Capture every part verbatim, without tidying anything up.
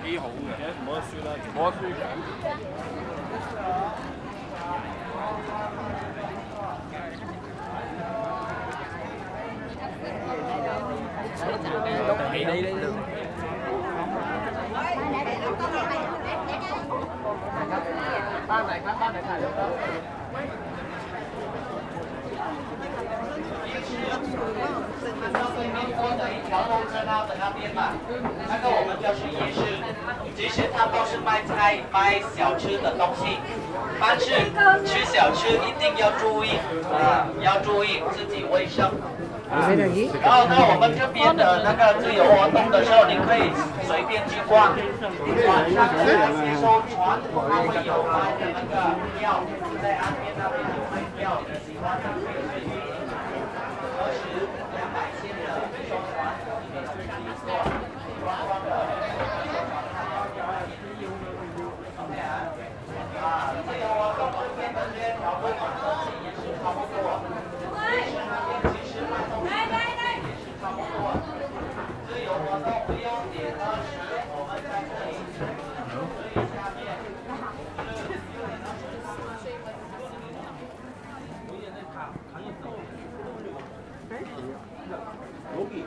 幾好嘅，唔可以輸啦，冇得輸嘅。起你呢？班嚟班班嚟睇到。对面坡的一条路热闹的那边嘛，那个我们就是夜市，其实它都是卖菜、卖小吃的东西，但是吃小吃一定要注意啊，要注意自己卫生。啊、然后呢，我们这边的那个自由活动的时候，你可以随便去逛。晚上的那些艘船，它会有卖的那个票，在岸边那边有卖票，你喜欢的可以随便。二十两百千的艘船，你可以去坐，观光的艘船它要要OK啊，啊，自由活动这边的这些条规嘛，东西也是差不多。夜市那边其实卖东西也是差不多。自由活动不用点二十，我们在这里，这里下面是有点那是여기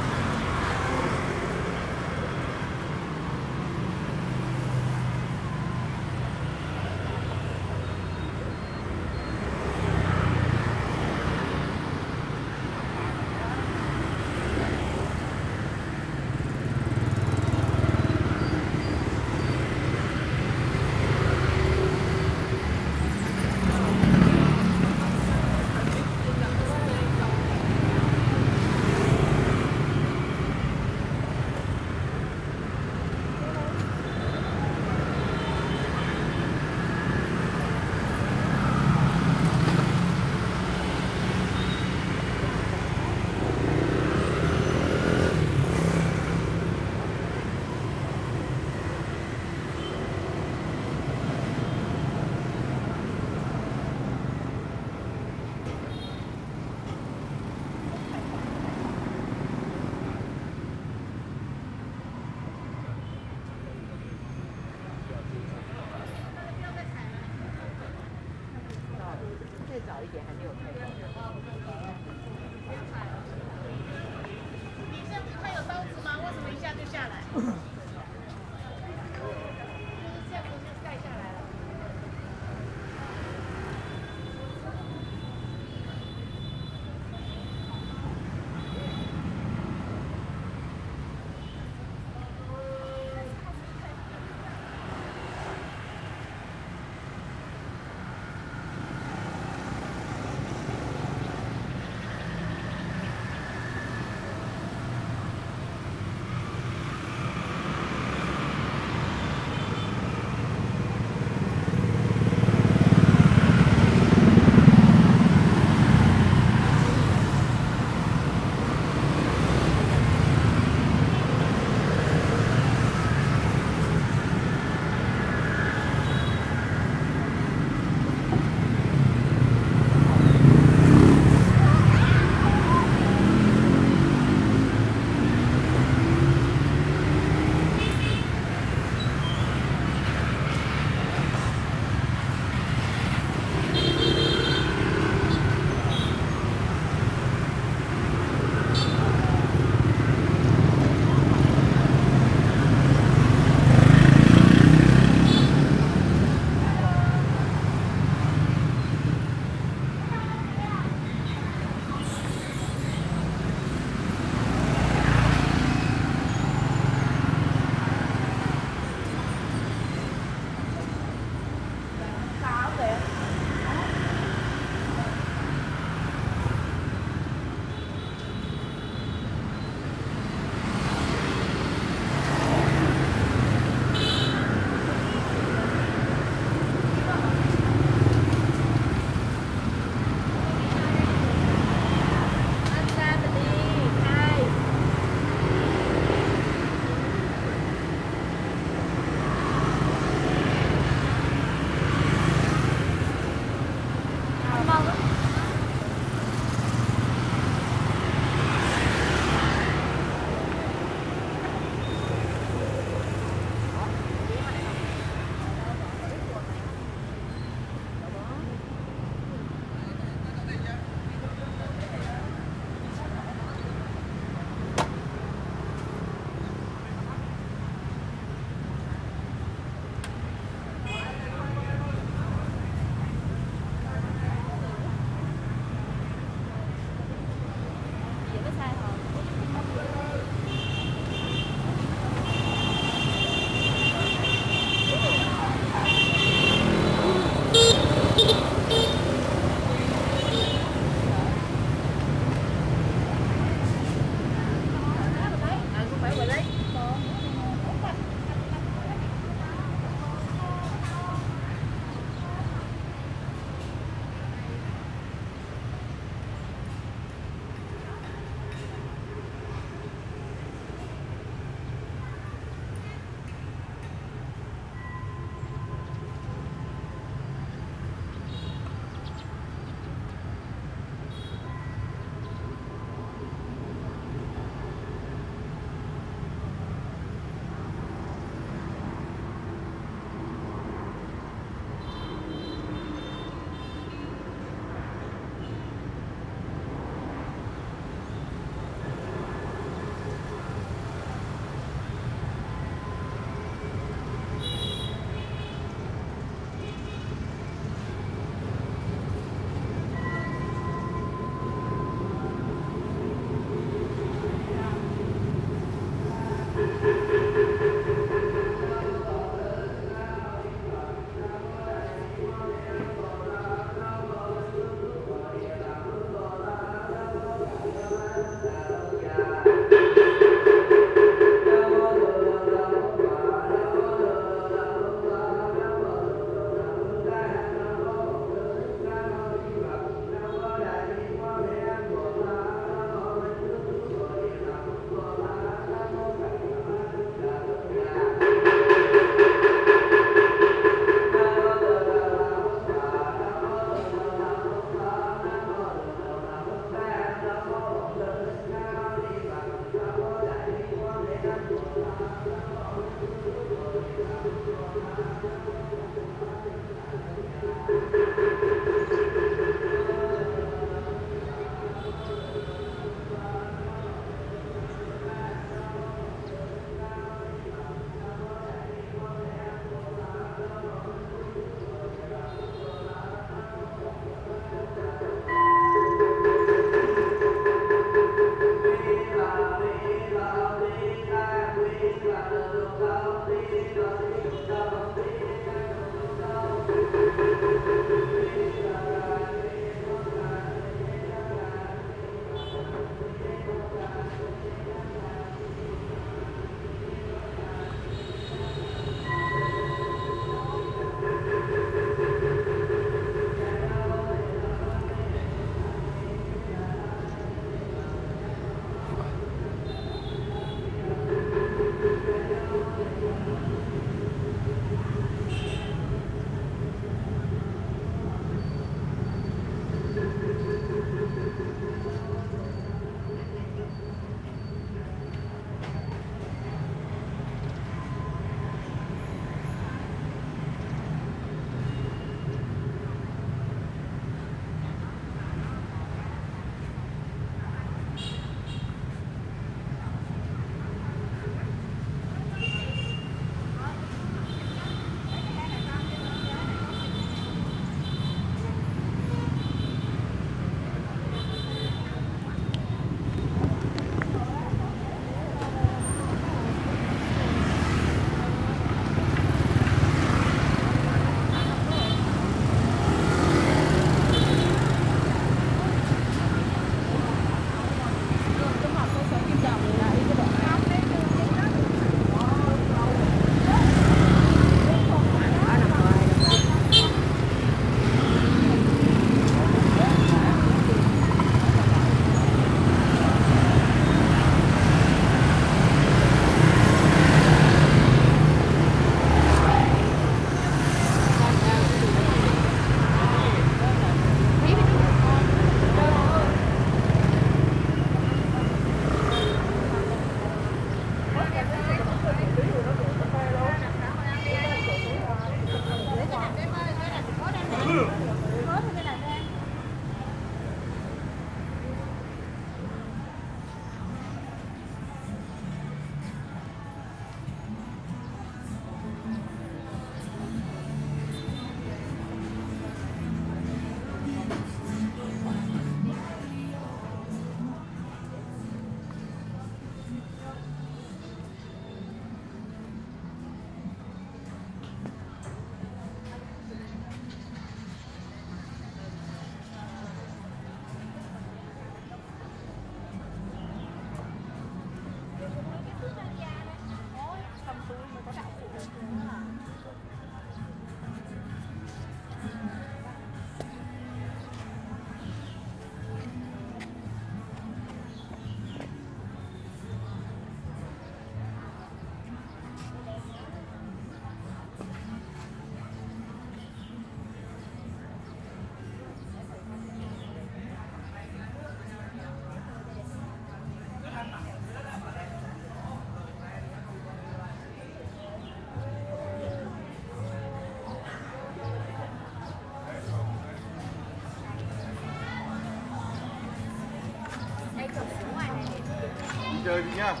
chơi đi nhá.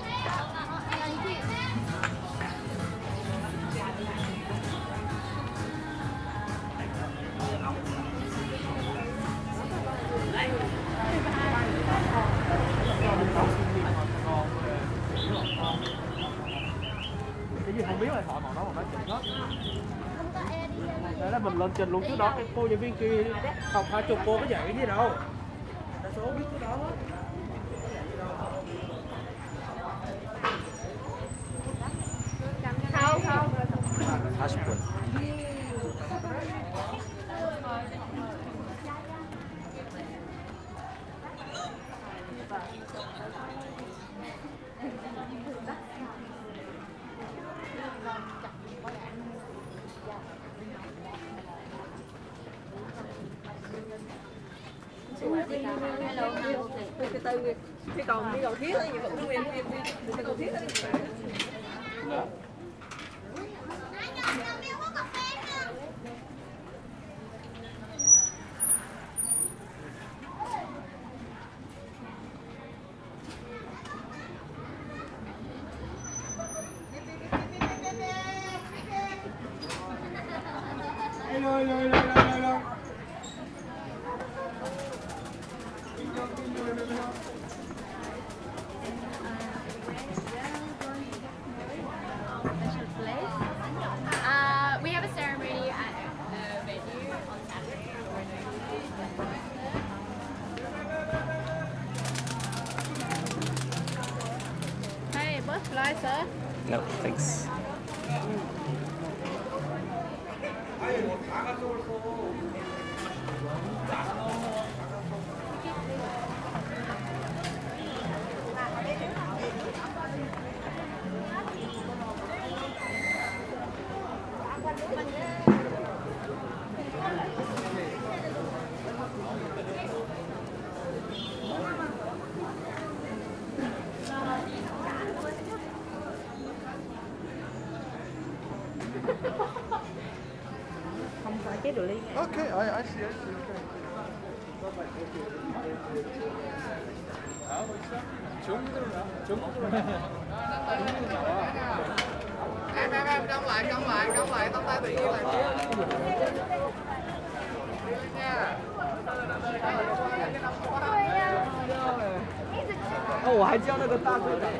Cái gì không biết là họ bọn nó bọn nó chỉnh hết. Đấy là mình lên trình luôn, trước đó cái cô giáo viên kia học hai chục cô có dạy cái gì đâu. Đa số biết cái đó hết. Không không. 사십 분. Hello. Cái từ cái còn cái cầu thiết ấy, vẫn nguyên nguyên cái cầu thiết ấy. Hello, hello, hello, hello. Uh, we have a ceremony at the venue on Saturday. Hey, butterfly, sir. No, thanks. Không phải cái đồ ly này. Okay, I, I see, I see. Em em em đông lại, đông lại, đông lại, tóc tay tự nhiên lại chứ. 어, 我还教那个大队长。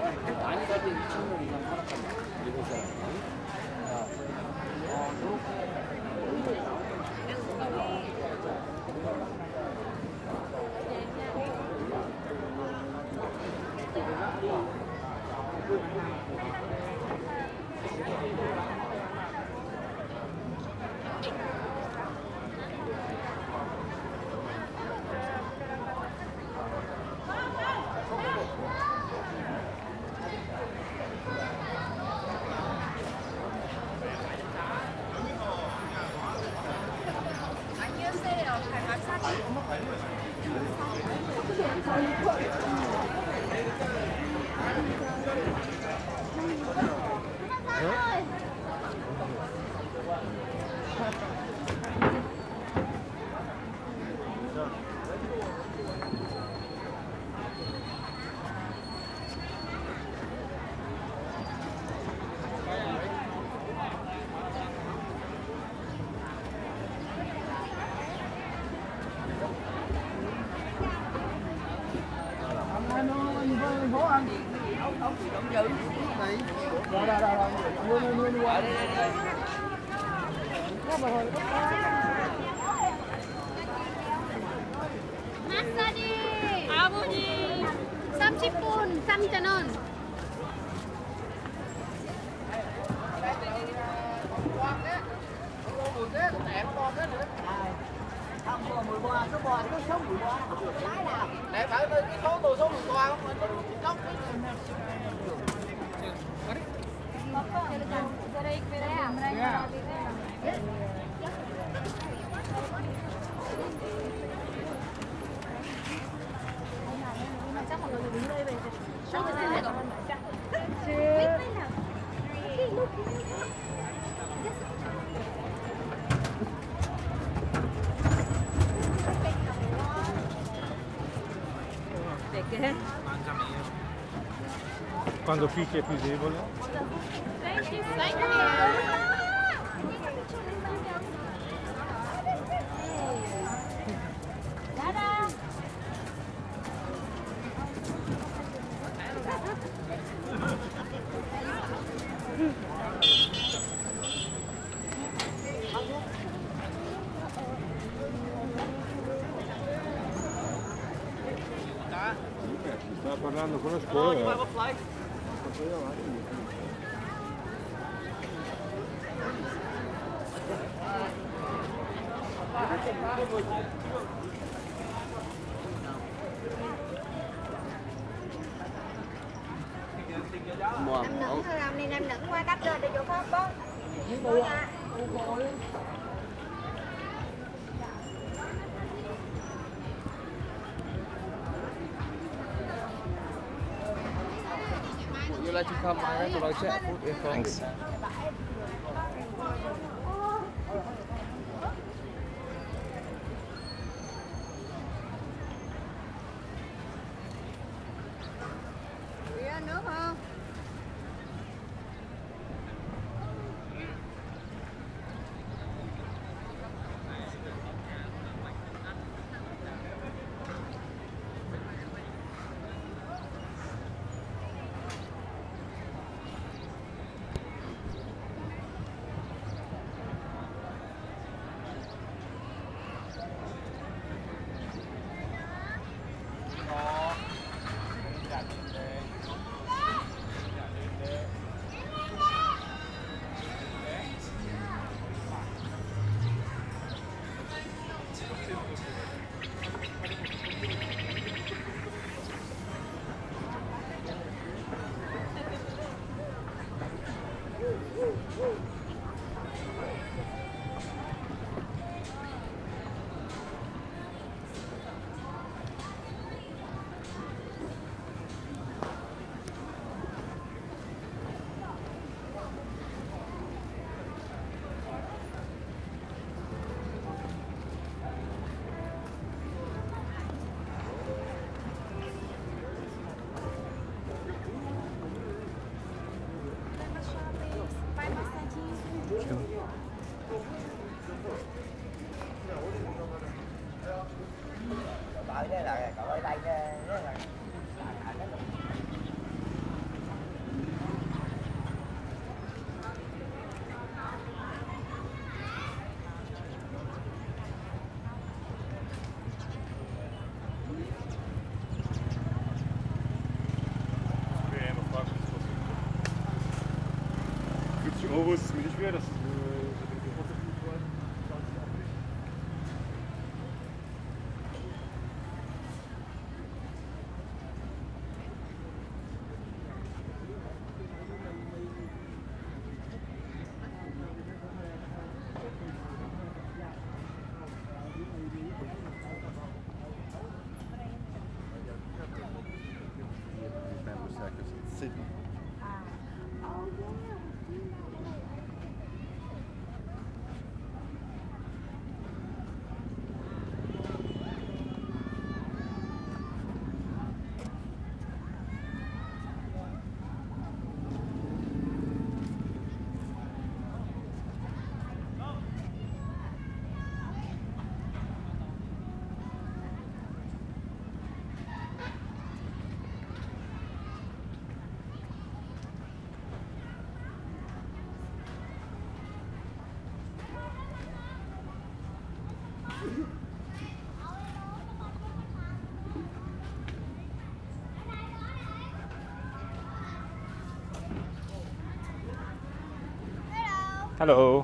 Rồi rồi rồi rồi. Mua mua mua qua. Đây đây đây. Có mà hồi. 마사지 아버지 삼십 분 삼천 원. Mười bò, số bò thì có số mười bò. Để phải cái số tôi số mười bò không? Chốc. Chắc mọi người đứng đây về. Sao cái này còn Để kê. Quando fichi è più debole. Thank you, thank you. Stava parlando con la scuola. Em nửng thôi ông nên em nửng qua cách rồi để chỗ khác con. Would you like to come? I have to like check food if thanks. Nước không? Bởi thế là cậu ở đây rất là vierzig Euro ist es mir nicht mehr, das ist Sydney. Hello.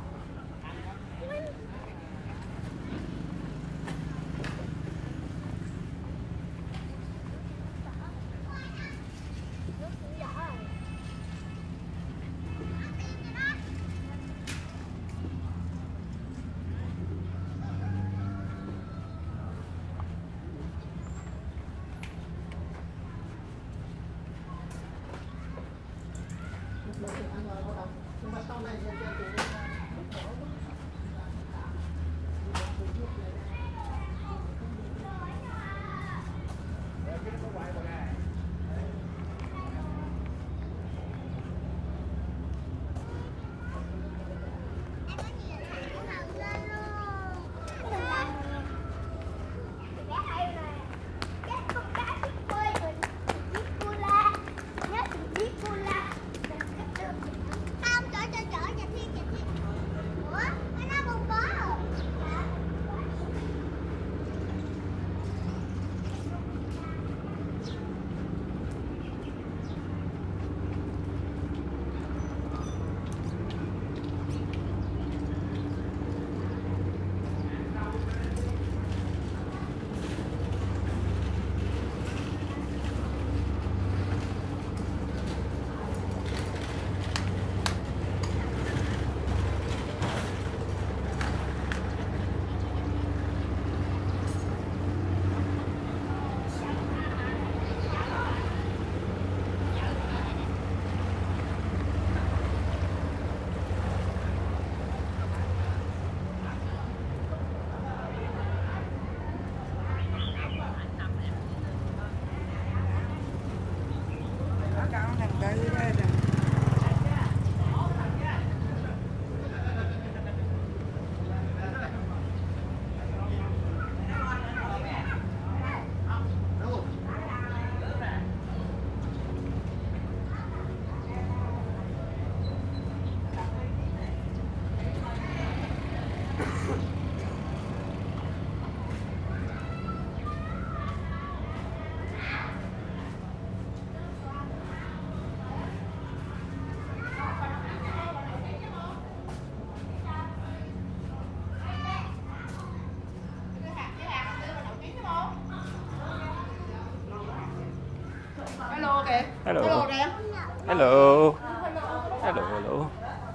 Hello kìa. Hello. Hello kìa. Hello. Hello, hello.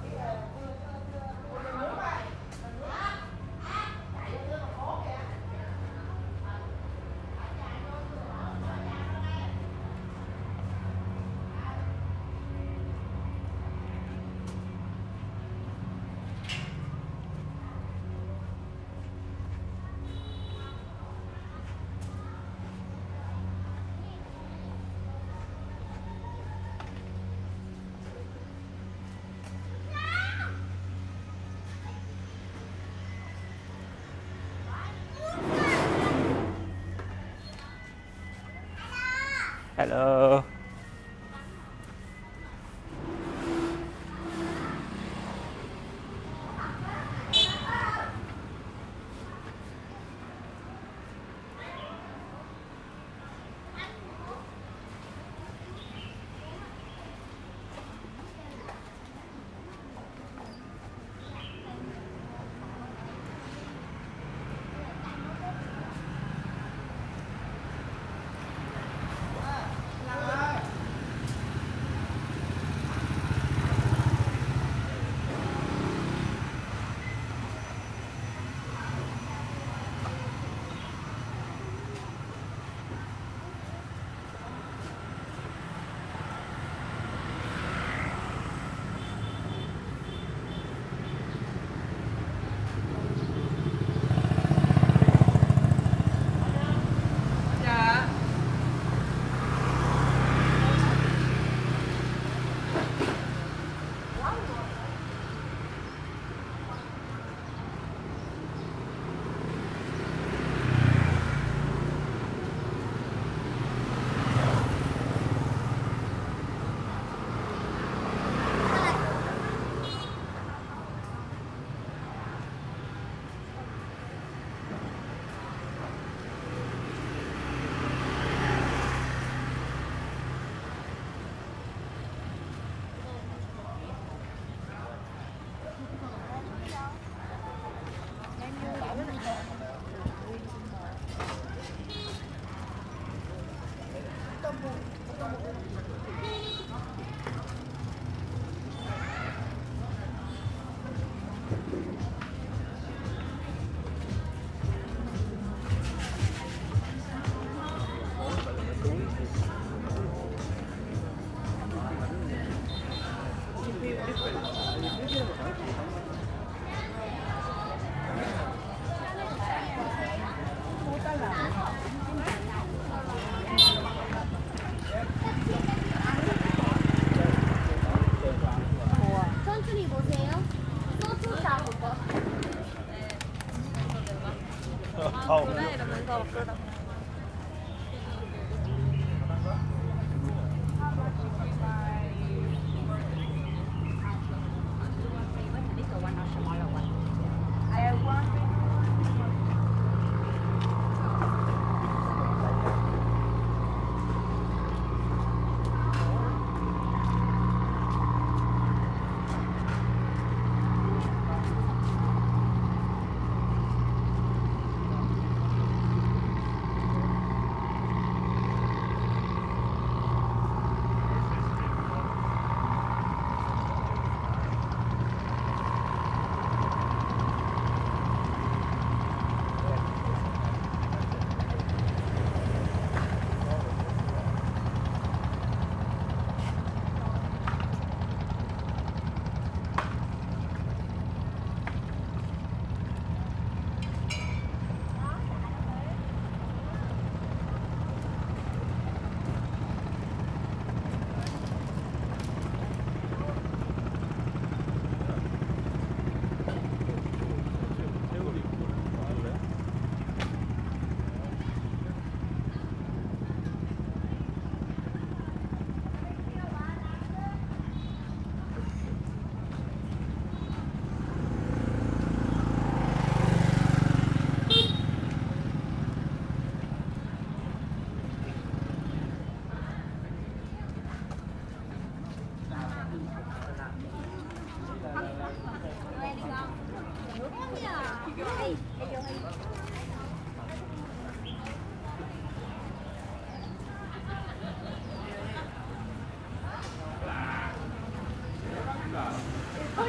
Hello.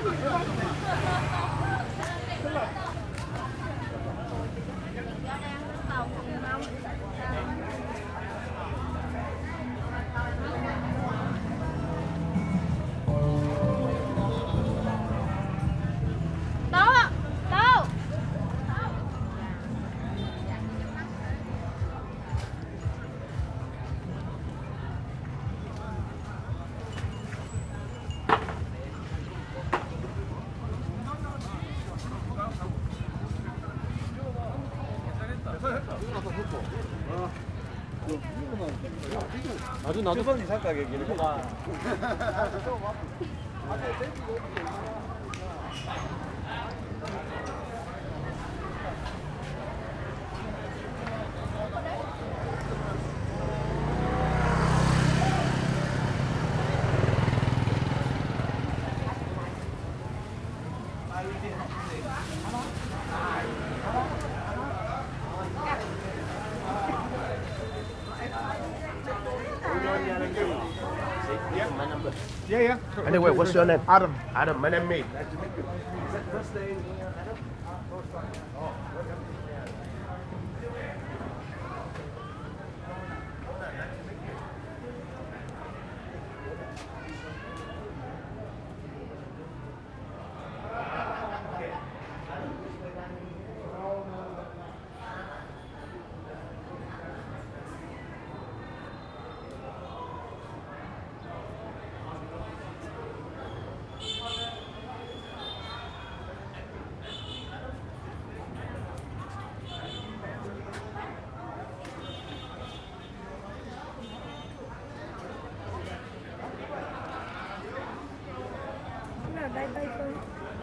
아주 나도 주선이 살까 얘기를 봐. Yeah, yeah. Anyway, what's your name? Adam. Adam, my name is. Đây đây tôi.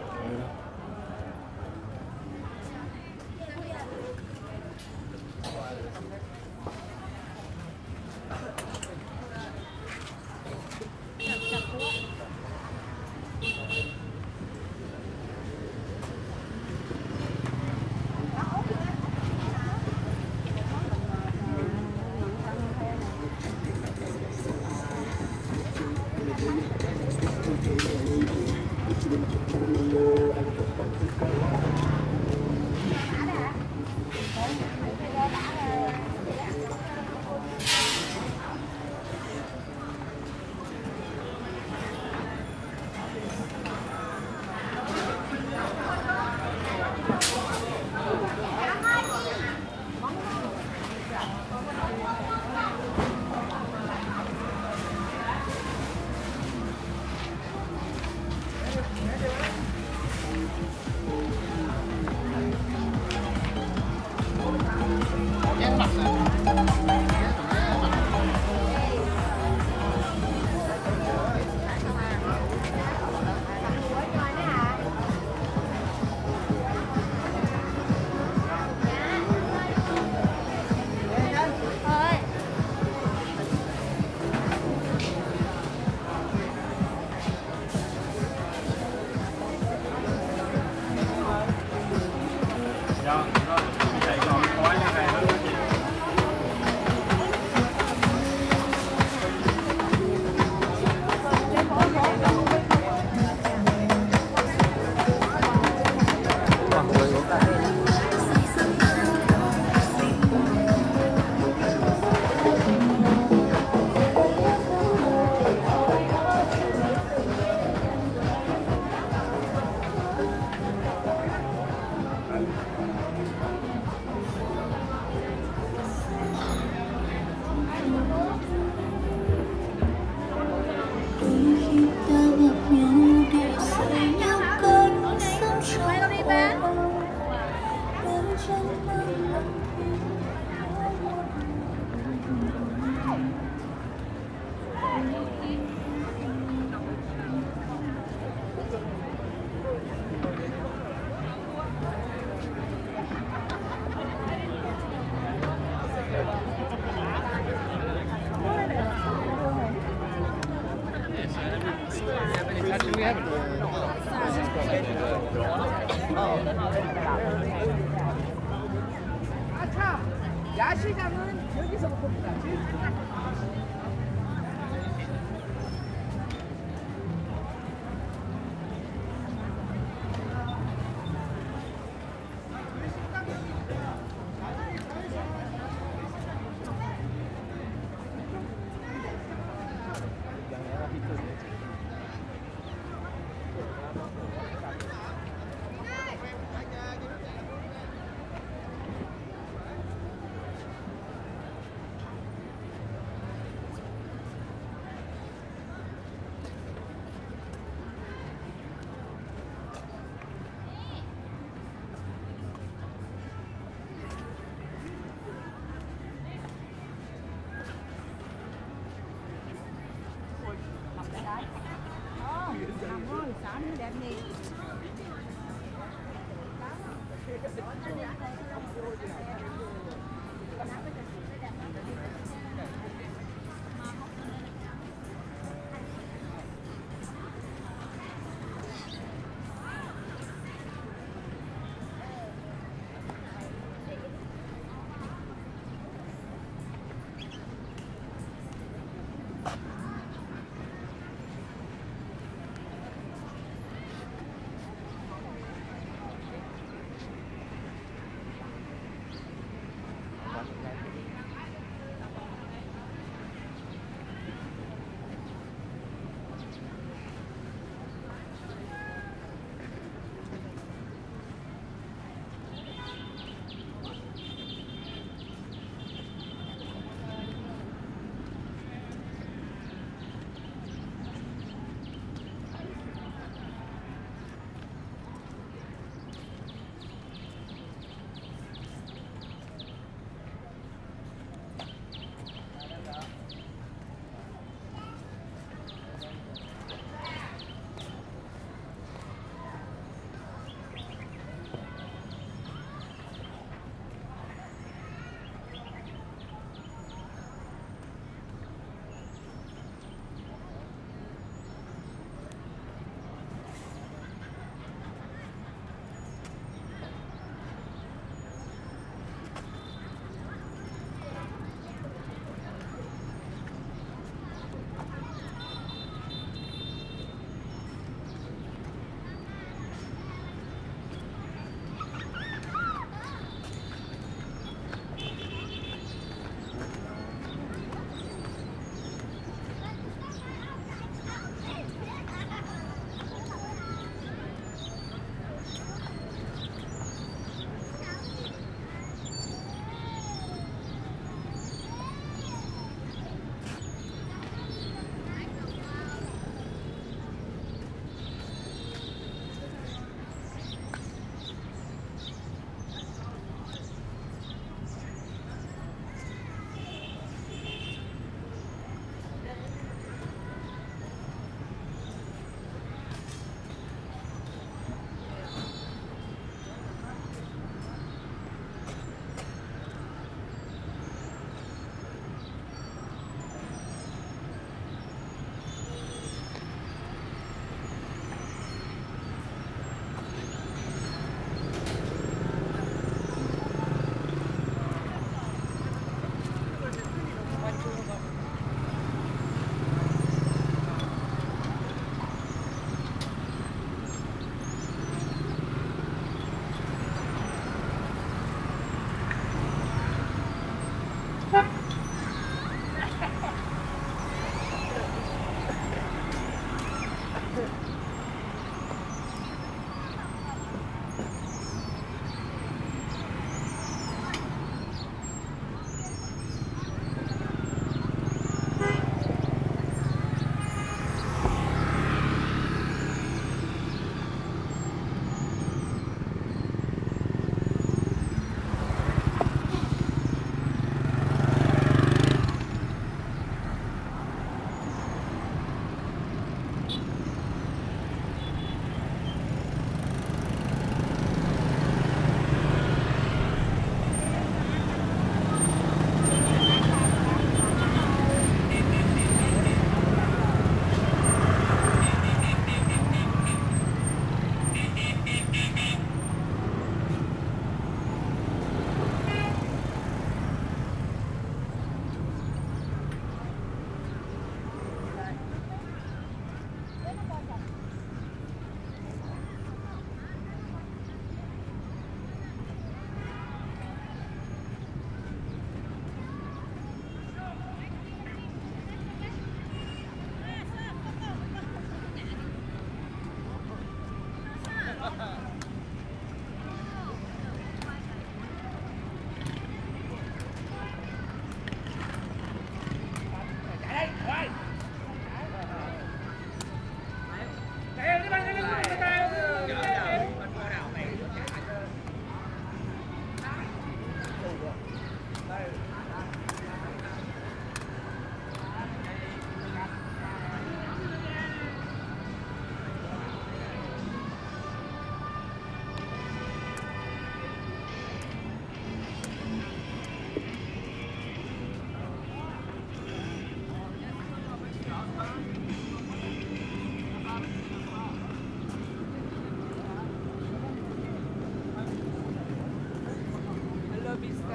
야시장은 여기서부터 가지. Đó nó đẹp gì.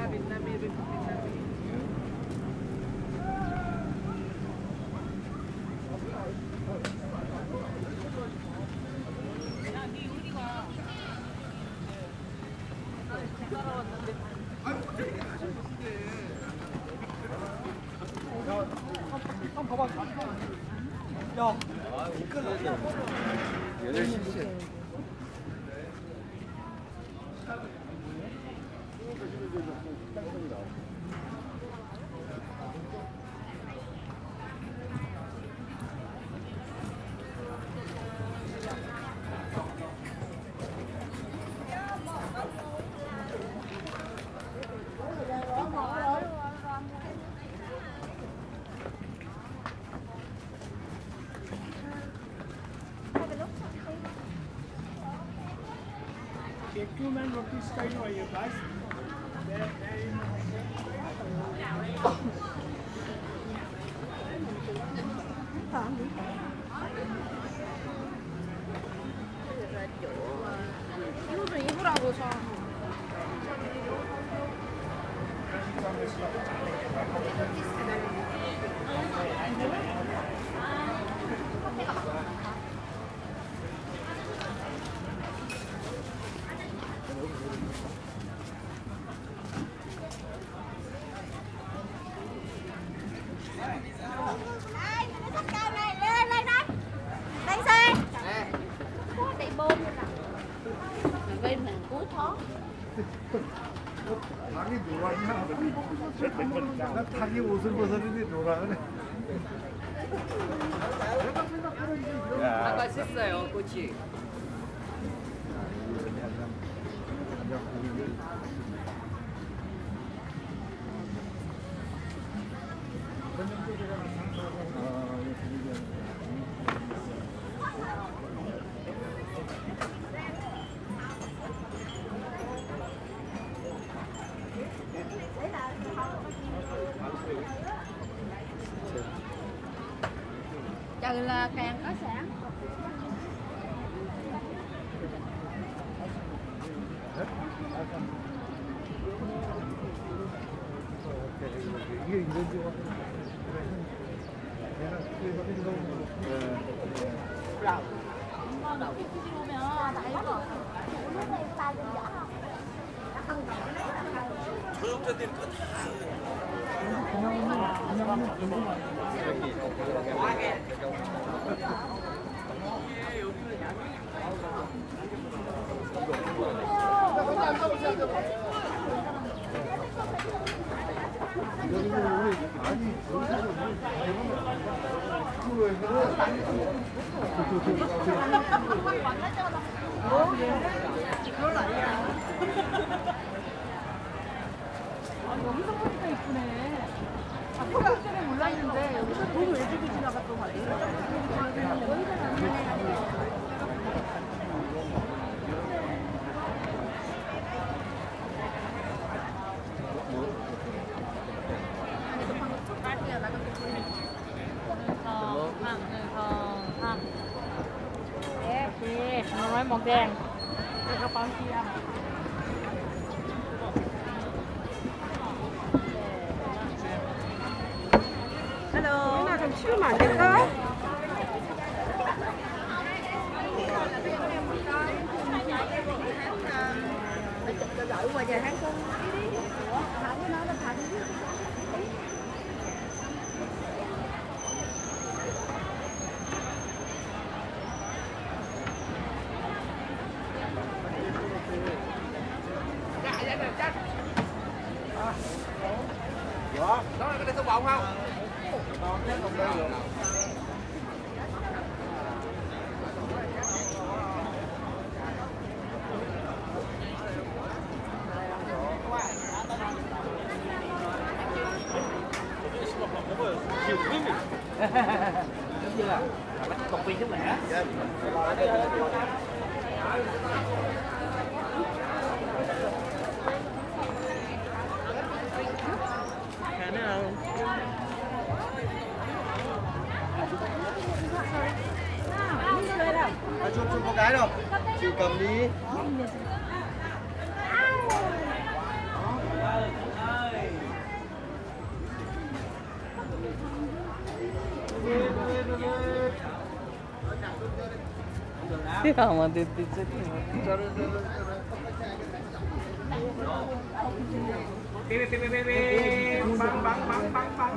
Human roti style for you guys. There, there is 이거 좀 입으라고 저. 닭이 노랗냐? 나 닭이 옷을 벗었는데 노랗네. 아, 맛있어요, 꼬치. Trừ là càng có sản. 이게 인건지 엄마 나 우리 집에 오면 나 이거 조역자들이 다 아니 그걸 아니야. 아, 여기서 보니까 이쁘네. 아, 포장전에 몰랐는데 여기서 돈 왜 주고 지나갔던 말이야? nó nói màu đen cái các bạn kia Hello. Cái nào 좀 치우면 안 될까? Gửi qua giờ tháng cung. Thảo với nó là Thảo. Đó là cái này tôi bọng không? giống như là bánh công viên chúng lẻ. À, chụp chụp có cái đâu, chị cầm đi. Siamo tutti Bip bip bip bip bip bang bang bang bang bang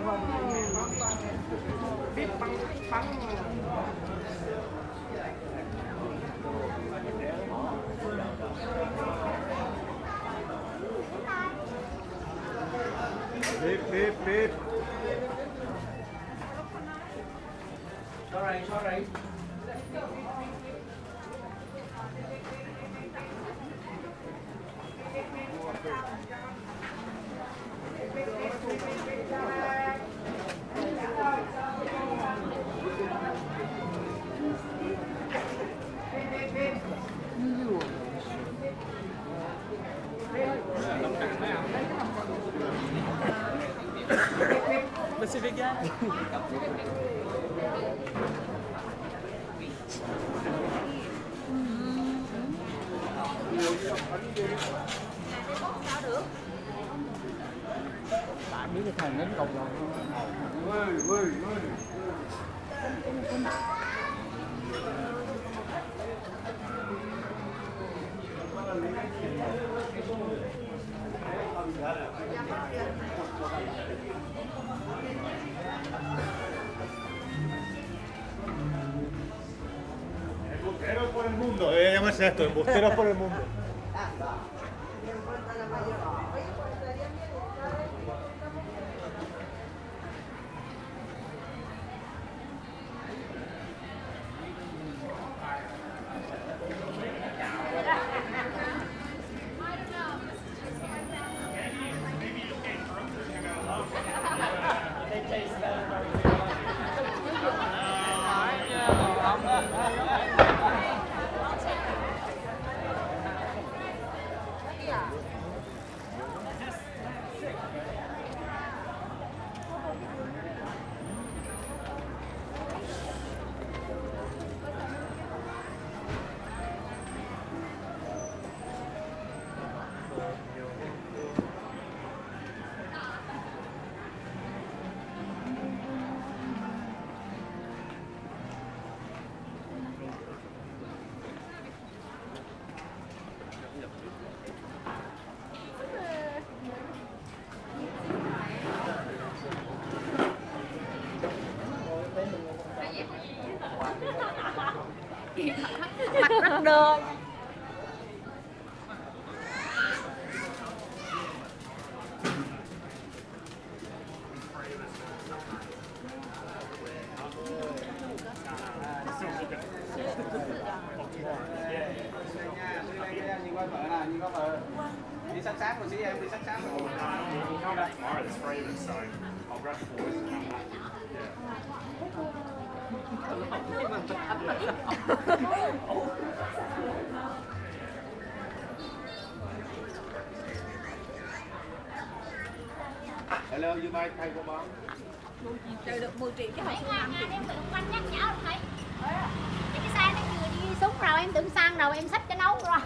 bip bang bang. Beep, beep, beep. Sorry, sorry. Pacific Gas. Bạn biết cái thằng đến cộng đồng không? Embusteros por el mundo, debería llamarse esto, embusteros por el mundo. Mặt rất đơ. Đi sáng sáng một xí em, đi sáng sáng một xí. Hello, you might pay for mom. Trời được mười triệu chứ phải năm triệu. Em tự quanh nhắc nhở thấy. Cái xe nó vừa đi xuống rồi em tưởng xăng rồi em xách cho nấu rồi.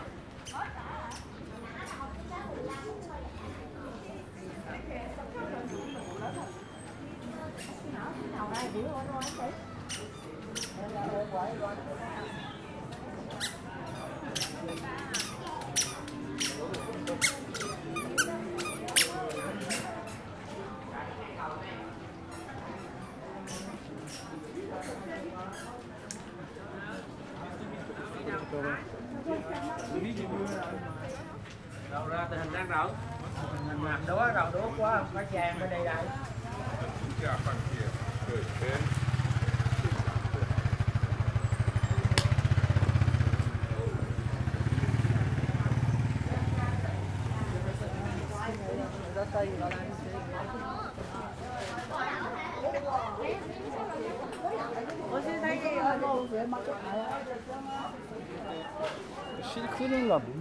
Đâu ra tình hình đang rộng. Mình làm đố đầu đố quá, phải chàng bên đây đây. 실크는가 뭐?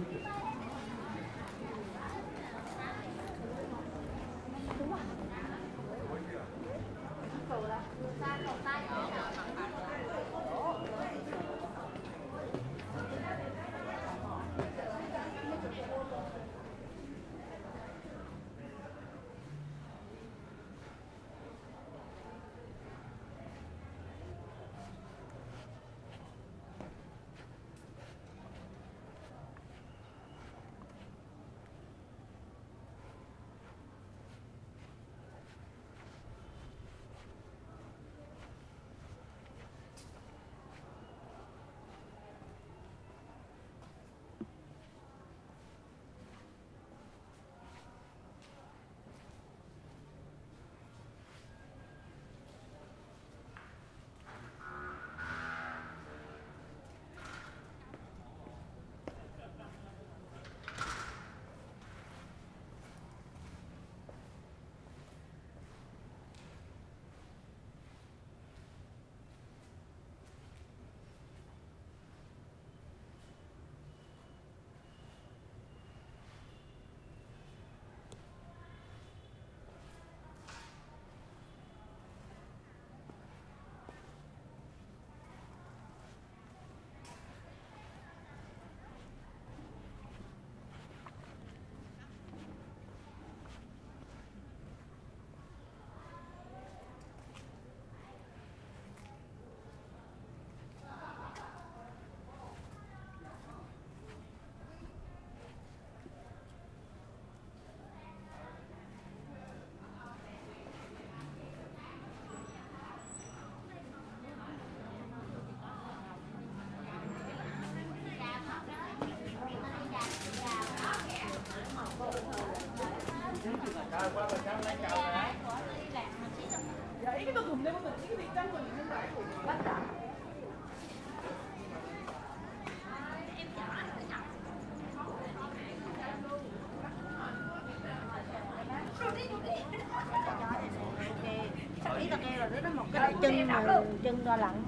chân mà chân đo lặn.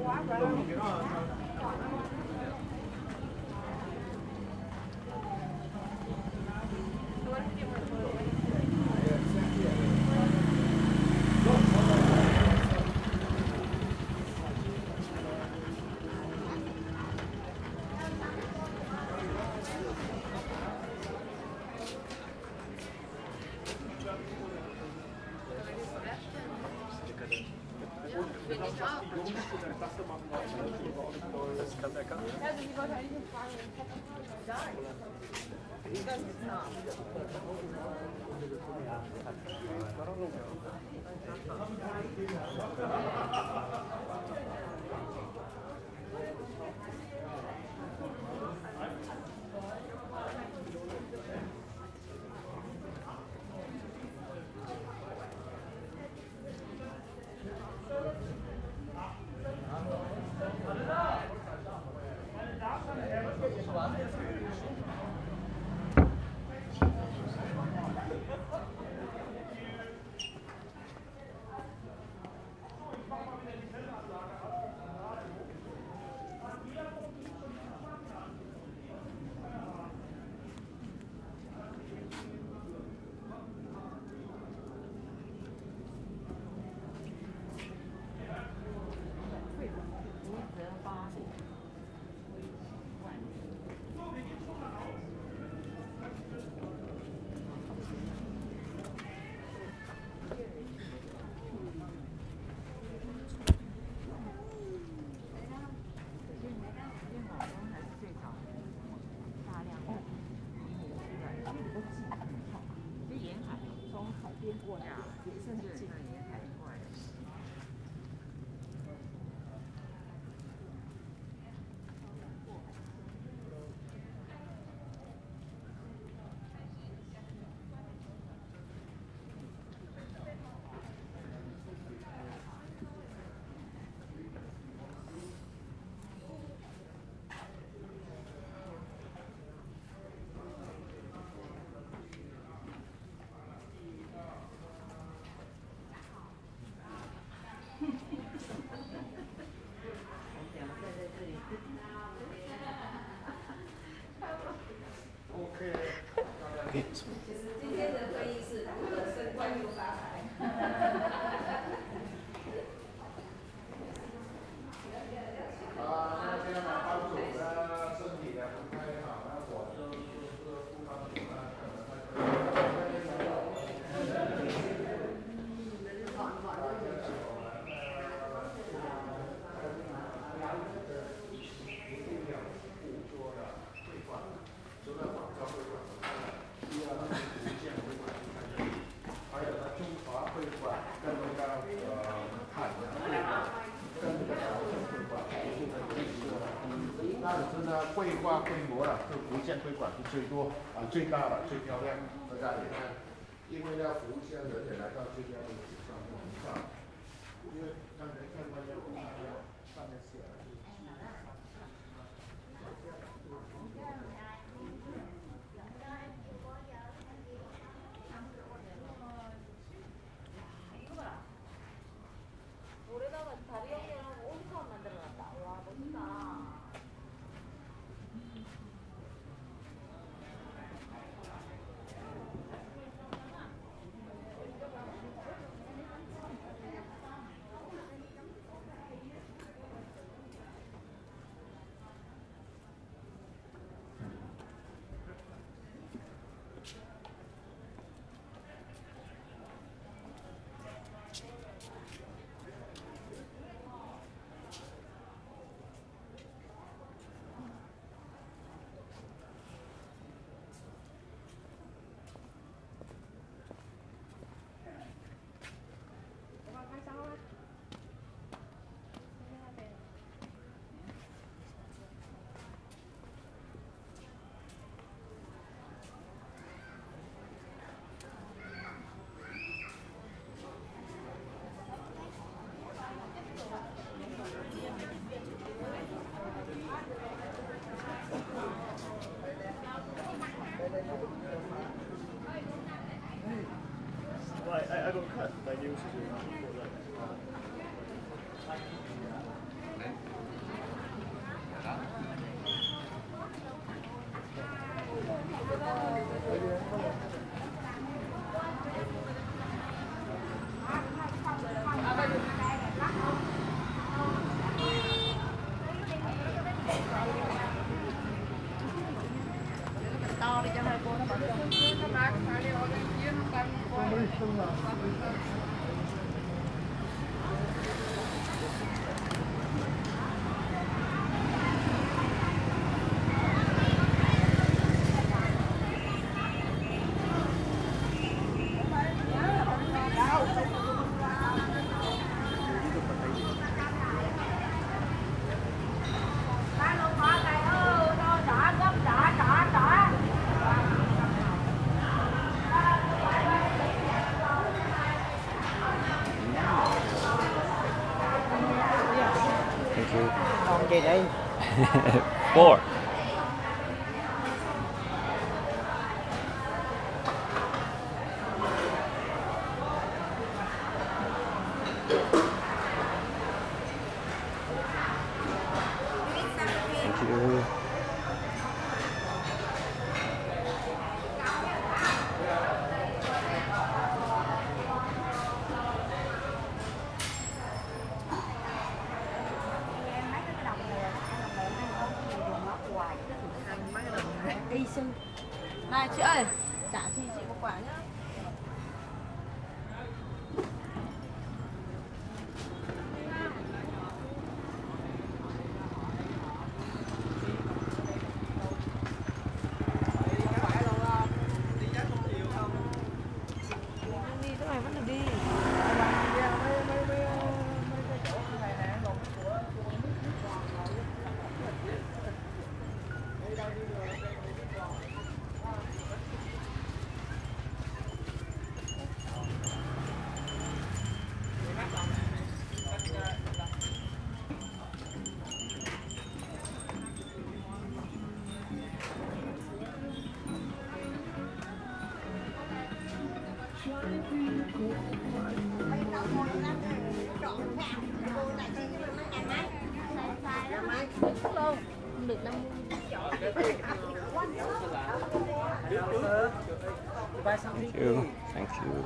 今天的会议是如何升官又发财。 啊，那这样呢，帮主呢身体呢不太好，那我就就是副帮主呢可能他除了广州会馆之外，第二呢是福建会馆去看看，还有呢中华会馆跟那个呃海洋会馆跟那个朝鲜会馆，就是这个意思了。但是呢，绘画规模啊，是福建会馆是最多啊、最大的、最漂亮。大家也看，因为呢，福建人也来到这边的纸上面看，因为刚才看到那个上面写了。 올해다가 다리 연결하고 옷만 만들어놨다. 와 멋있다. Well, I, I got cut by news for that. Thank you. Còn gì đây? Four. Thank you. Y sư. Này chị ơi, trả chị chị một quả nhá. Đi chỗ này vẫn được đi. Được năm Thank you. Thank you.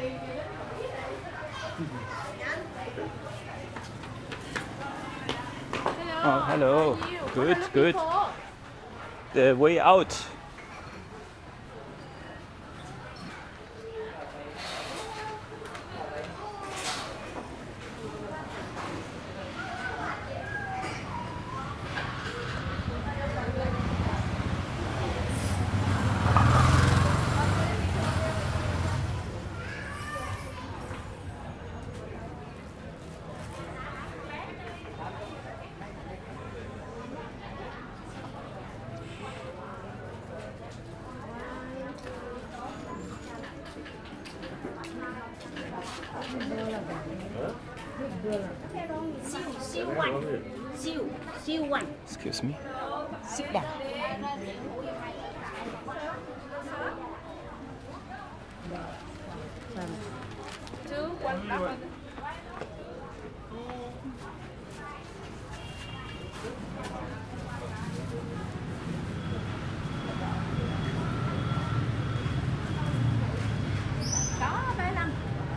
Oh, hello. Good, good. The way out. Excuse me. Sit down. Two, one, one. Có bé Lâm.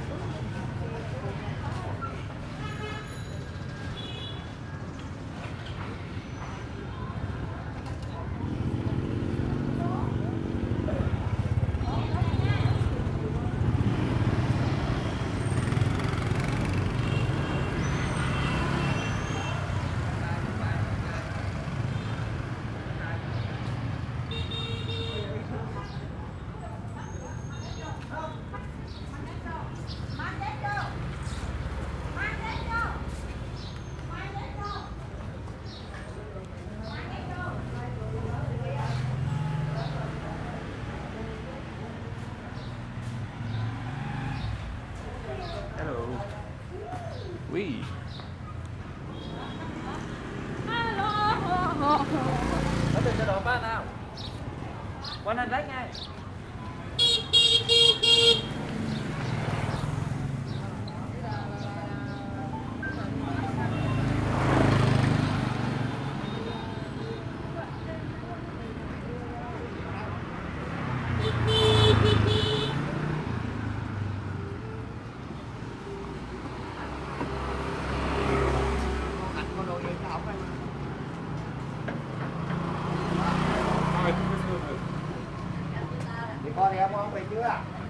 Hello. We. Có tiền cho đồ ba nào. Quanh anh rách ngay. Thì con thì em không về chưa?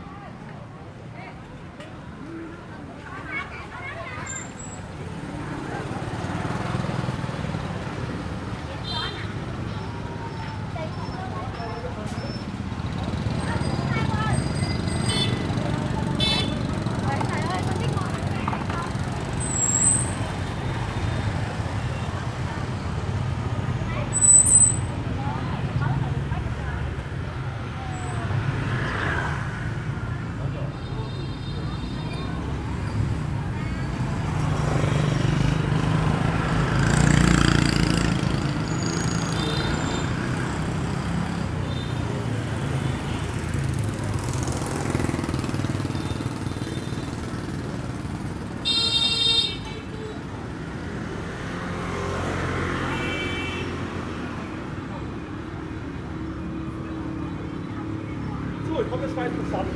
So, ich komme jetzt weiter zusammen.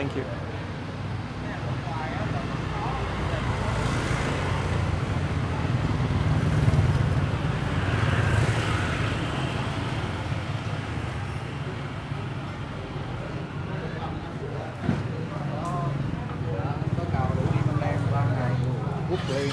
Thank you. Có cầu đủ đi Măng Đen ba ngày quốc liền.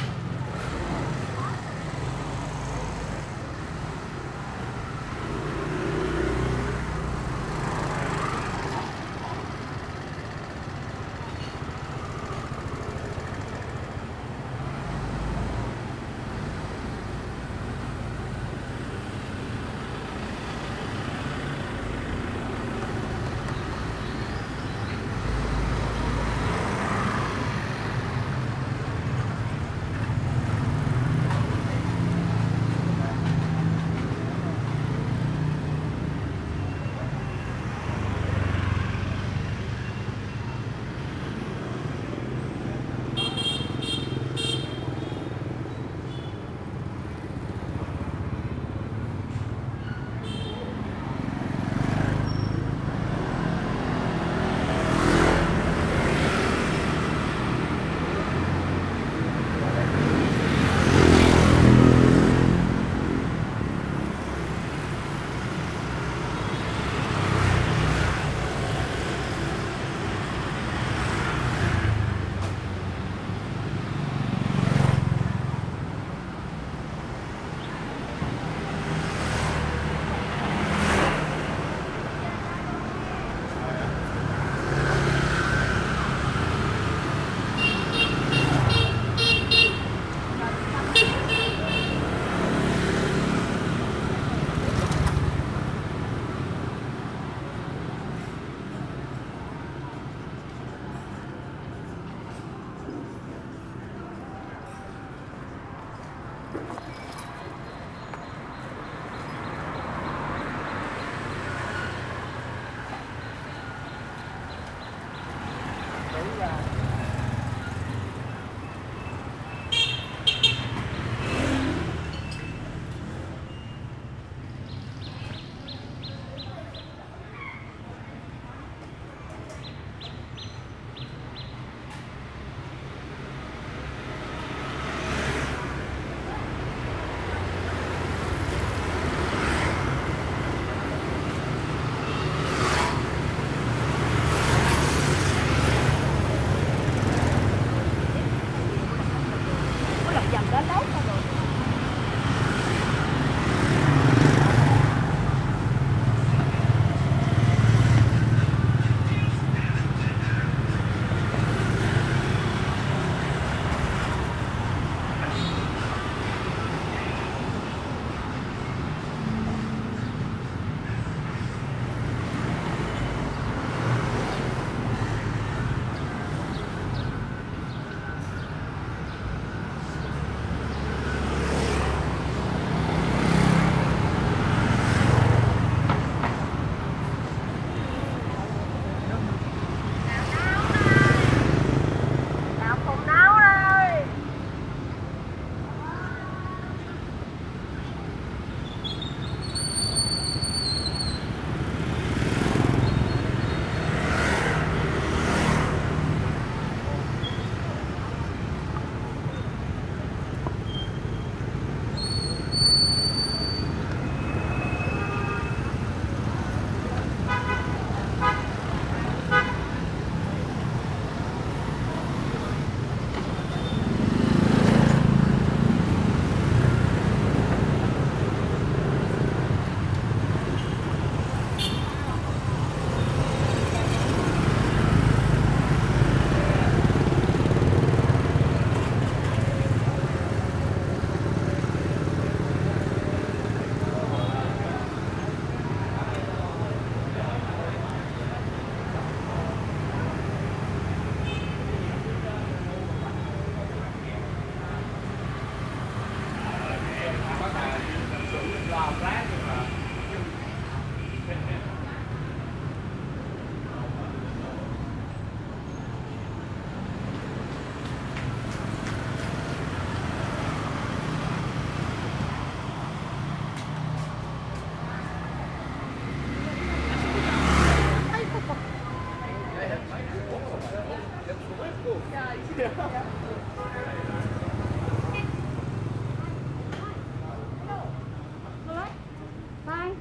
Bye.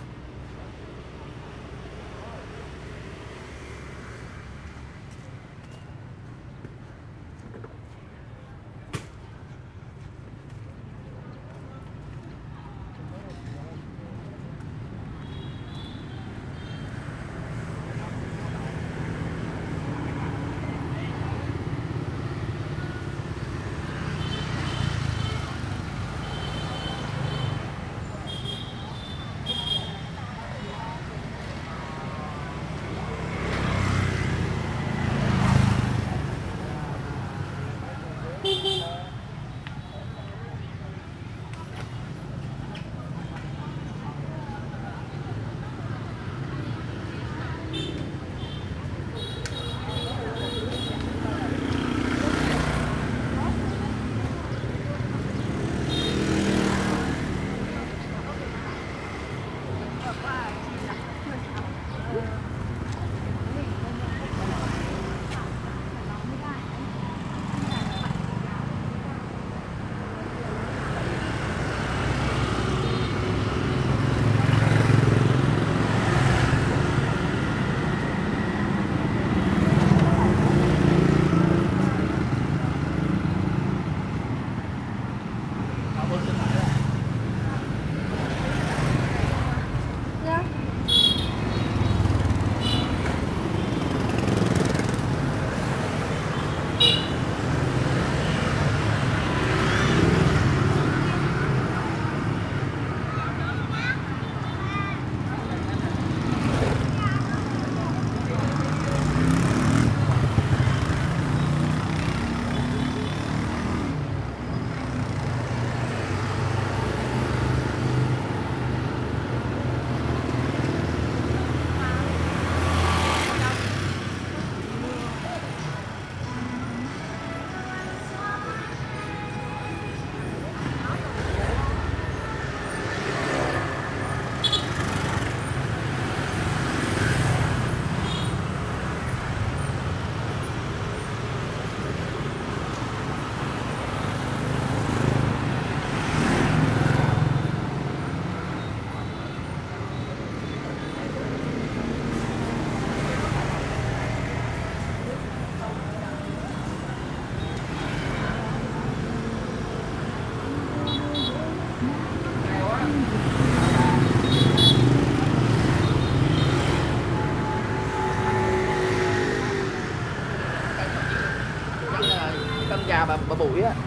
gà bà, bà bụi á.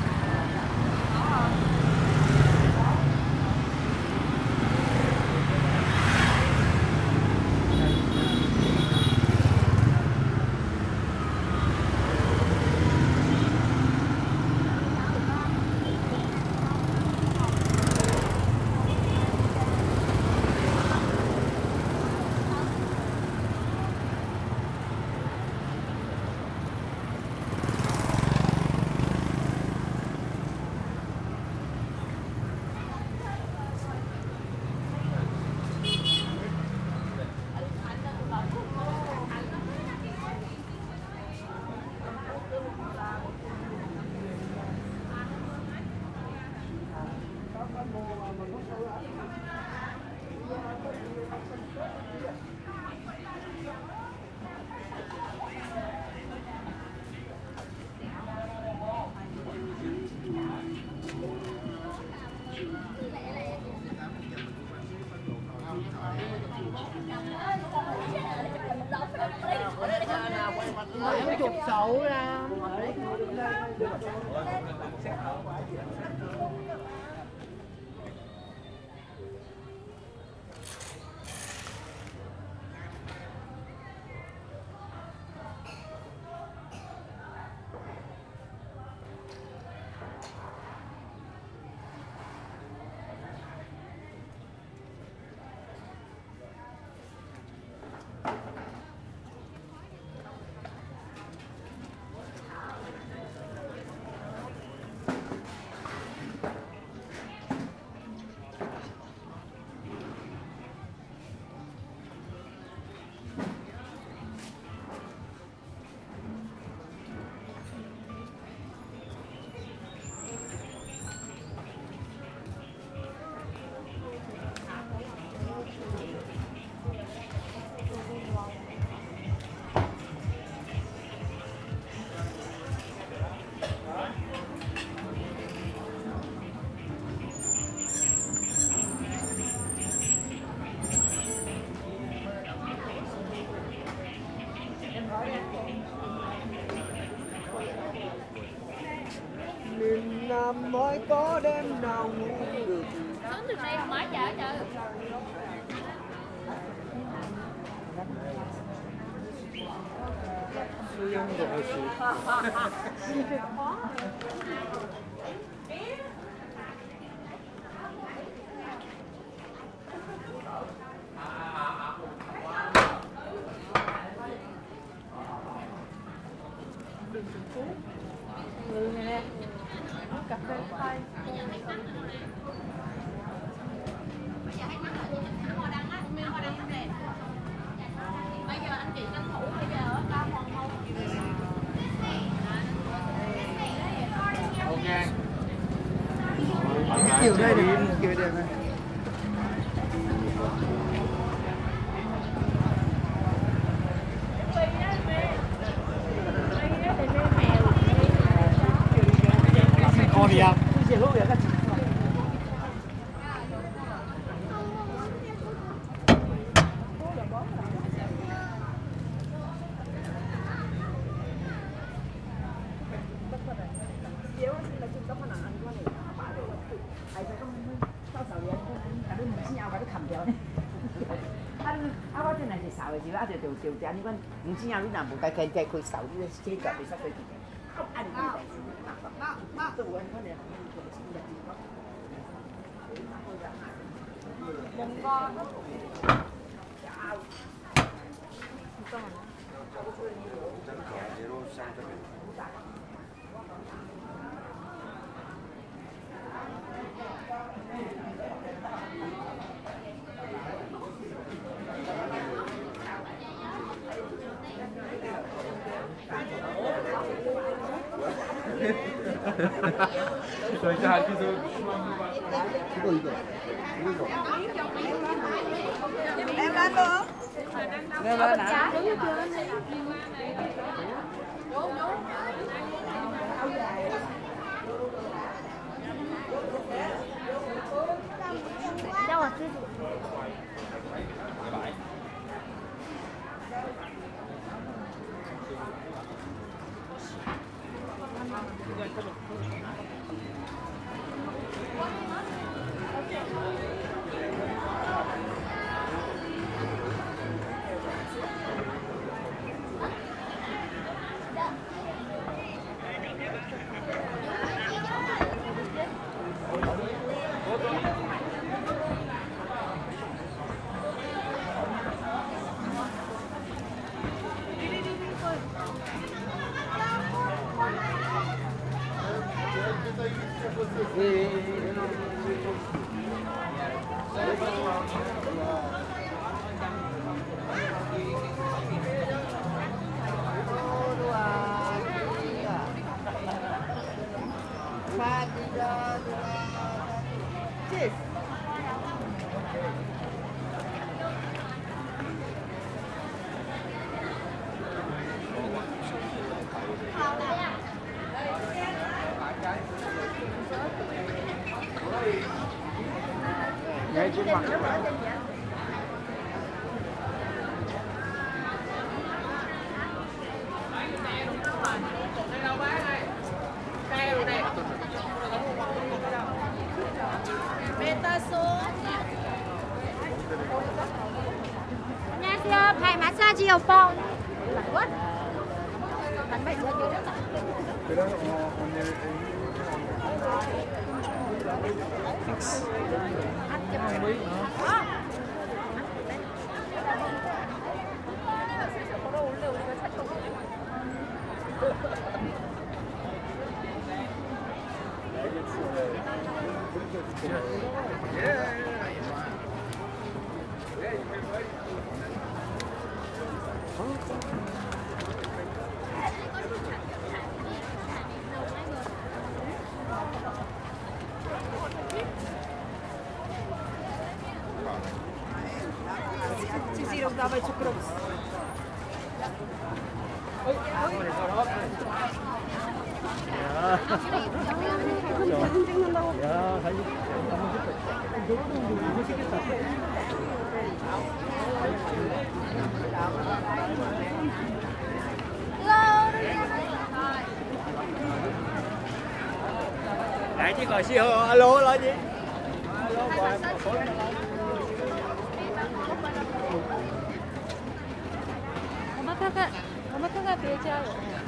Em chụp xấu ra. năm mới có đêm nào ngủ được. Xuống từ đây mới chợ chợ. Ừ này nè, cà phê khoai. Bây giờ anh chị tranh thủ bây giờ ba hoàng hôn. Ok. Kiểu đây này, kiểu đây này. Con đi à? điều tra những con những chi nhau lúc nào một cái cái cái khối sáu đi chơi cả để sắp tới thì không ăn được cái gì mà tôi ăn cái này Mông ngon. 저희가 하기도 이거 이거 이거 Em lên luôn. nghe lên hả Đâu rồi? ngay trước mặt 안녕하세요. 발 마사지 오빠. What? Bánh bạch chưa được. cái đó 오늘 Thanks. Cicirów dawaj cukrowca. 야, 사진 이거 맛있겠다. Đại chỉ gọi siêu alo alo gì? Alo gọi một số alo. 엄마 타가, 엄마 타가 배자.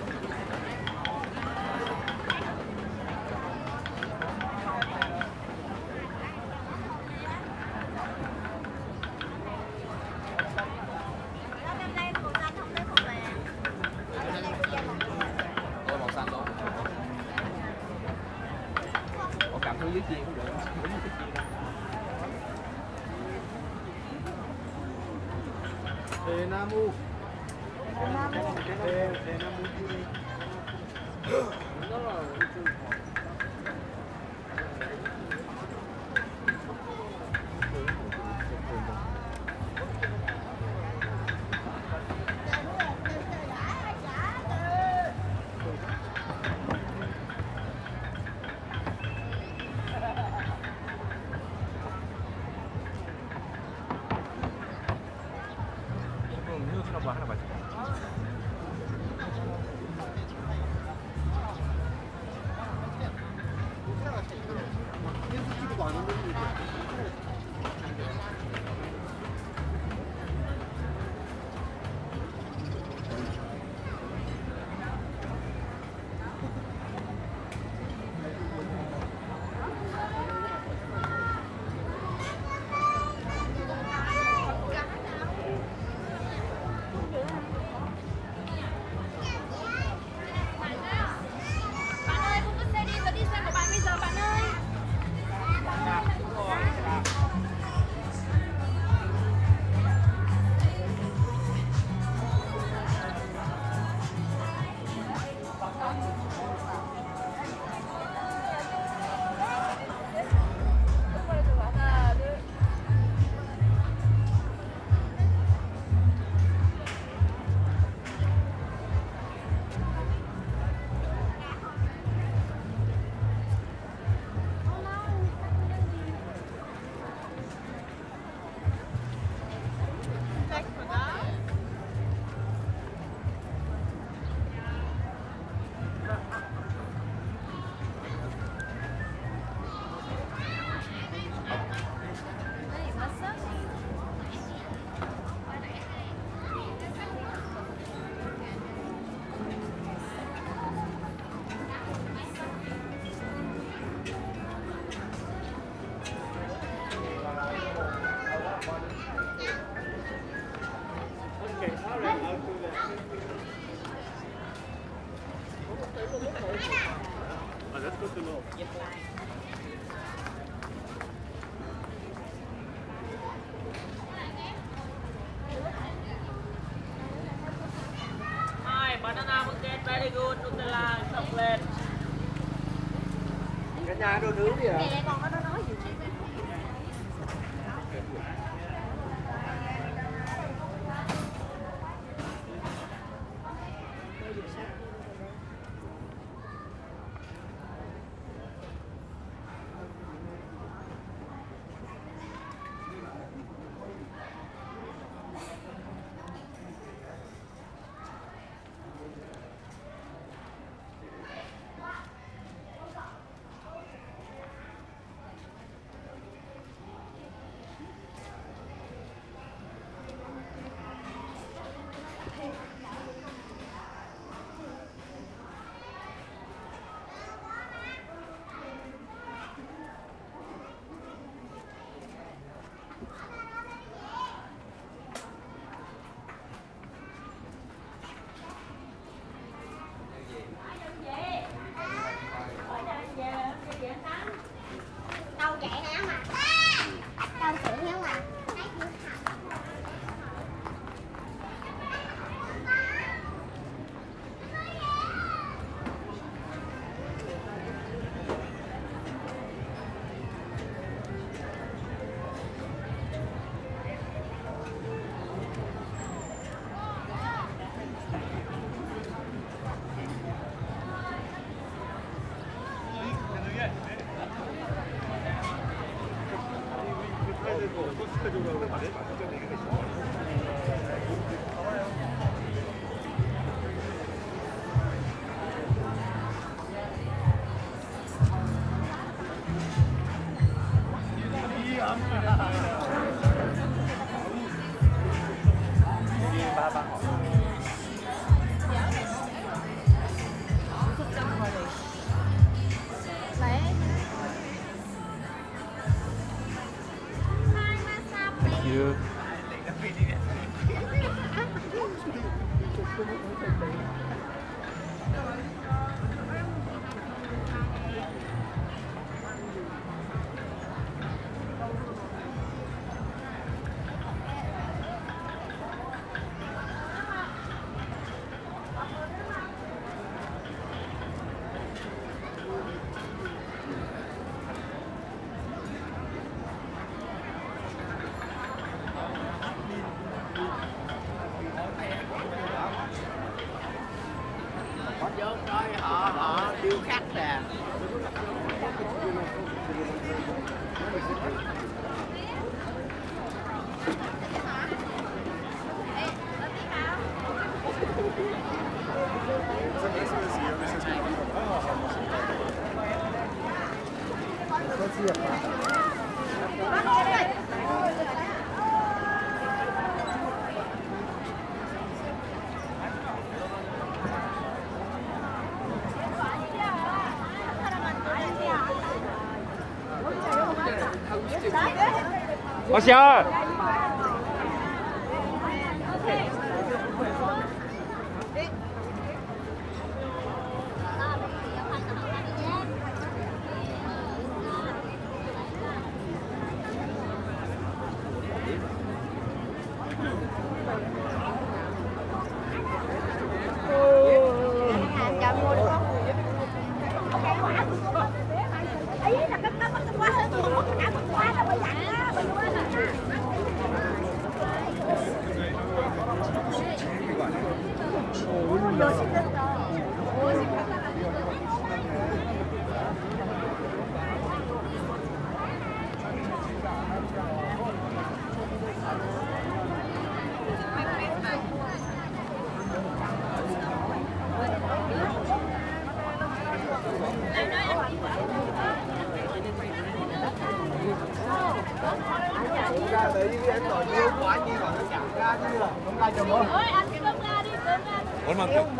Dưới kia cũng được. Đề Nam U. Đề Nam U. Đề Nam U. Đó là 하나 맞아. Cả nhà đồ nướng gì ạ? Nè con có nó nói gì chứ? Đâu chạy nè mà. Đâu chạy nè mà. nè. Bác sĩ ơi. 얼마큼?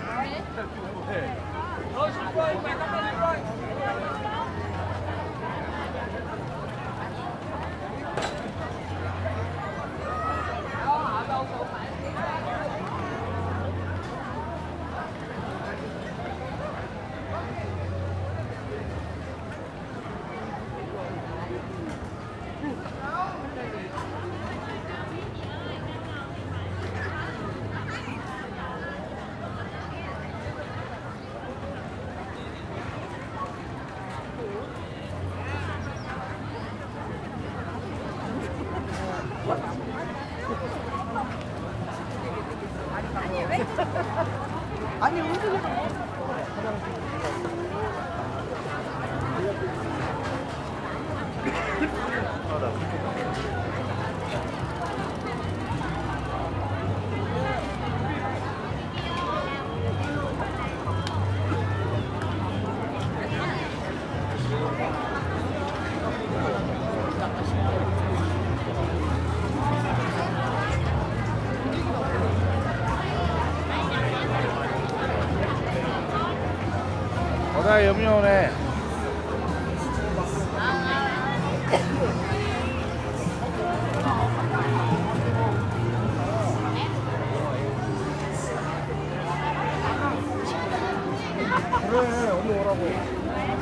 아니 운전을 바다에 염료네. 그래, 얼른 오라고.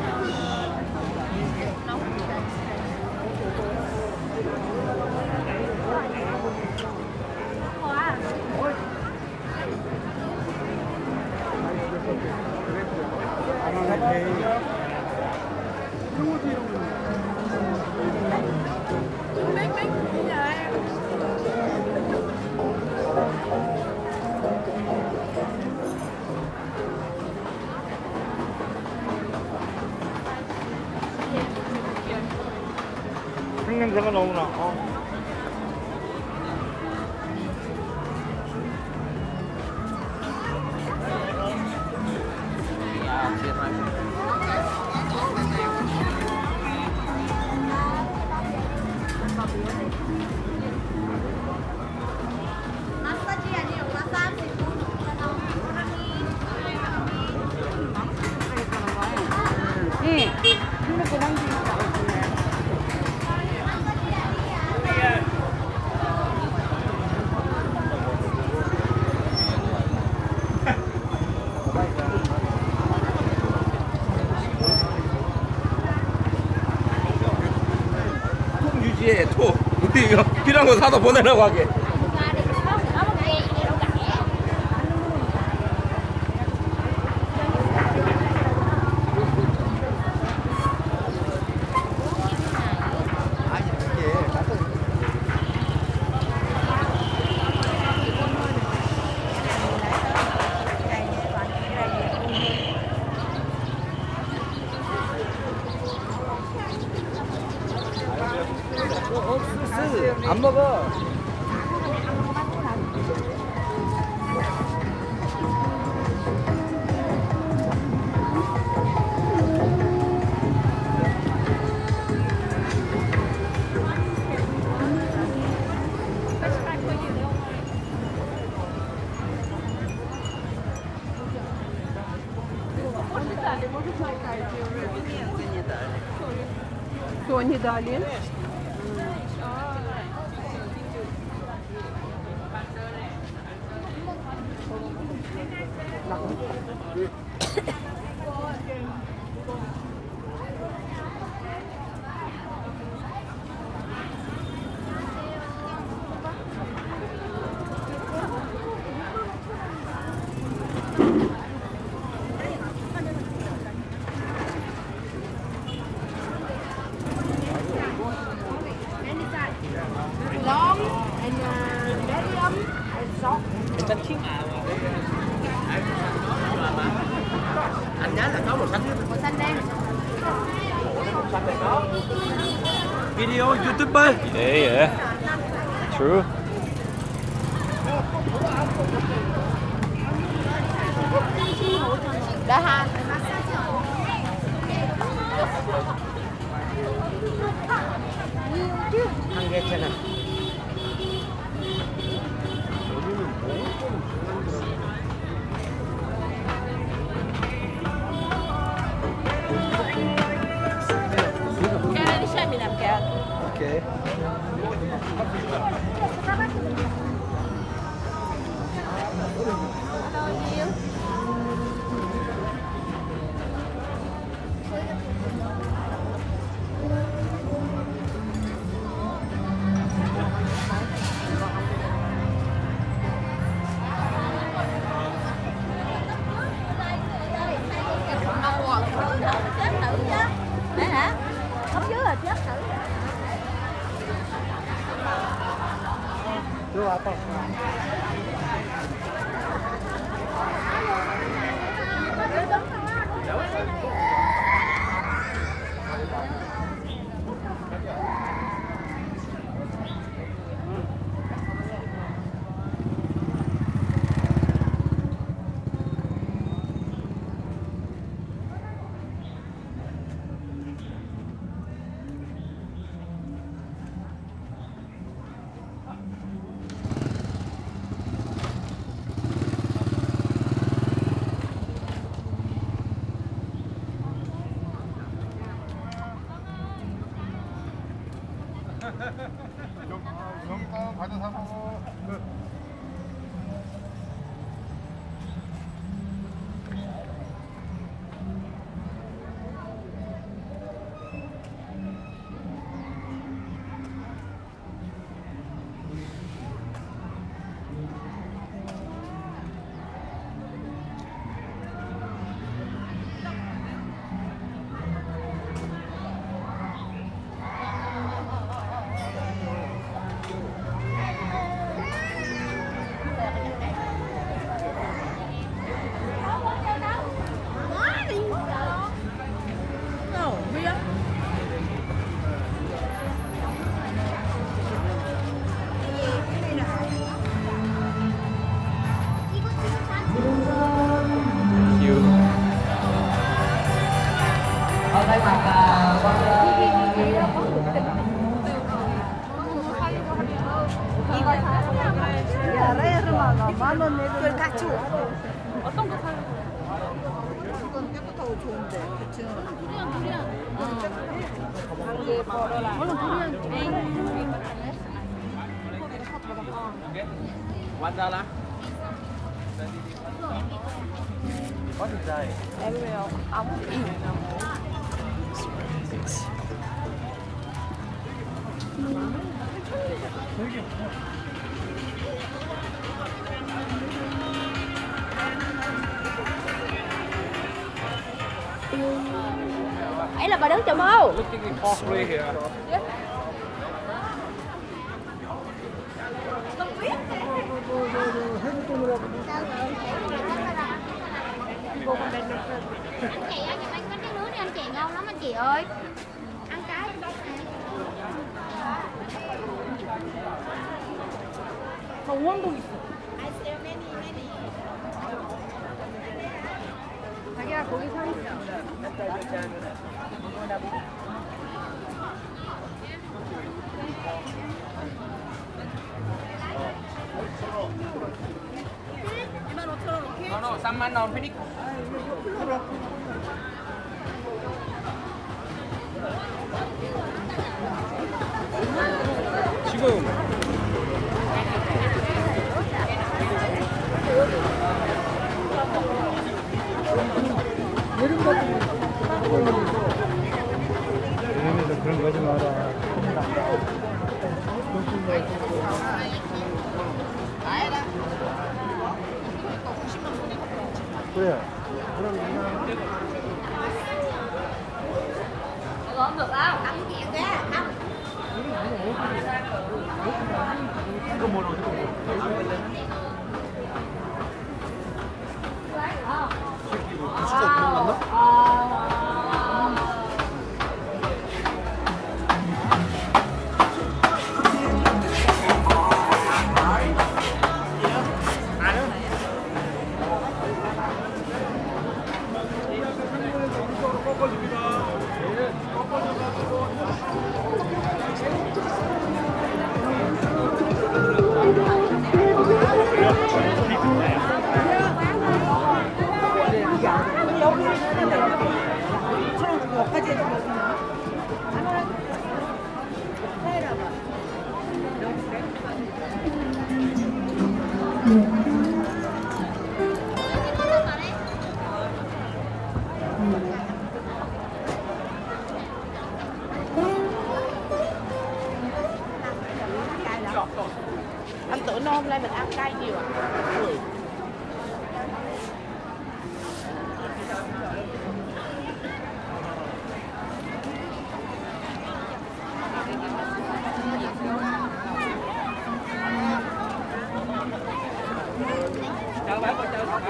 생냄새가 너무 나. 어. 통 유지해, 통. 우리 이거 필요한 거 사다 보내라고 하게. 안 먹어. Что они дали? Long and uh, medium and soft. Anh nhớ là có màu xanh. Màu xanh đen. Video YouTuber. Yeah, yeah. True. Đã ha. 한 개잖아. Cái này đi xe mình làm kìa. 오케이. Đấy hả? Không dưới là chết thử. 들어와봐. 영감 과자 사 먹어. 만원 내고 다 줘. 어떤 거 살려? 이건 깨끗하고 좋은데, 그치? 두리안 두리안. 얼른 두리안. 완달라. 어디다? 애매해요. 아무. Ấy là bà đứng chùm không? Anh chị ơi, nhà anh bánh tráng nướng đi anh chị, ngon lắm anh chị ơi. Ăn cái. 저 오왕동 있어. 자기야 거기 서 있어. 이만 오천 원 오케이? No, no, 삼만 원 페닉. 지금 여름에도 그런 거 하지 마라. 그래. 그럼 I거 không được đâu, ăn cái chuyện kìa, ăn. 이거 뭐로 이거 뭐? 진짜 그런 건가? Anh tưởng nó hôm nay mình ăn cay nhiều à? chào bác, chào bác.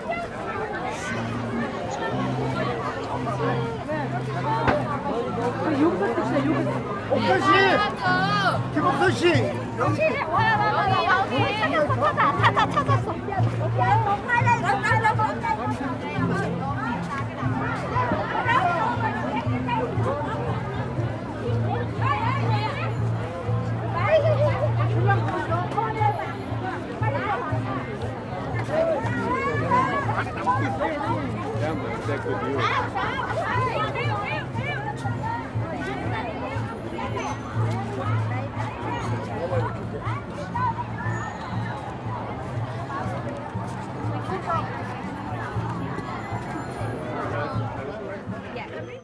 요거트 진짜 요거트. 옥선 씨! 김옥선 씨! 여기 여기 여기 찾았어 찾아 찾아 찾았어.